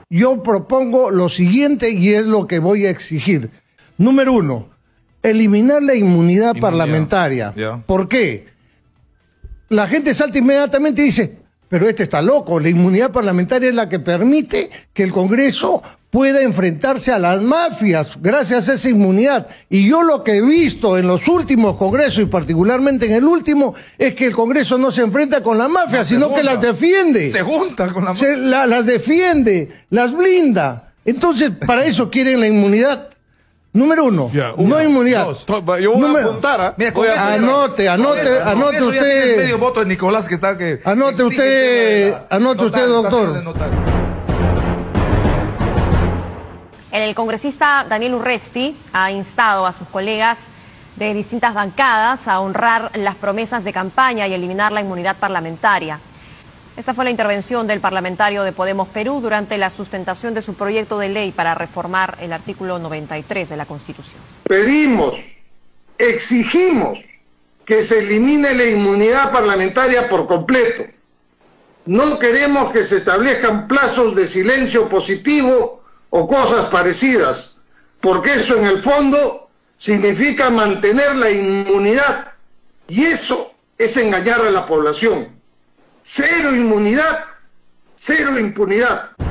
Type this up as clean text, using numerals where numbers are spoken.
yo propongo lo siguiente y es lo que voy a exigir. Número 1, eliminar la inmunidad parlamentaria. ¿Por qué? La gente salta inmediatamente y dice, pero este está loco, la inmunidad parlamentaria es la que permite que el Congreso pueda enfrentarse a las mafias gracias a esa inmunidad. Y yo lo que he visto en los últimos congresos y particularmente en el último es que el Congreso no se enfrenta con la mafia, sino que las defiende. Se junta con la mafia. Las defiende, las blinda. Entonces, para eso quieren la inmunidad. Número 1, no inmunidad. Yo voy a apuntar. Mira, anote usted. Medio voto de Nicolás que está que. Anote usted, doctor. El congresista Daniel Urresti ha instado a sus colegas de distintas bancadas a honrar las promesas de campaña y eliminar la inmunidad parlamentaria. Esta fue la intervención del parlamentario de Podemos Perú durante la sustentación de su proyecto de ley para reformar el artículo 93 de la Constitución. Pedimos, exigimos que se elimine la inmunidad parlamentaria por completo. No queremos que se establezcan plazos de silencio positivo o cosas parecidas, porque eso en el fondo significa mantener la inmunidad y eso es engañar a la población. Cero inmunidad, cero impunidad.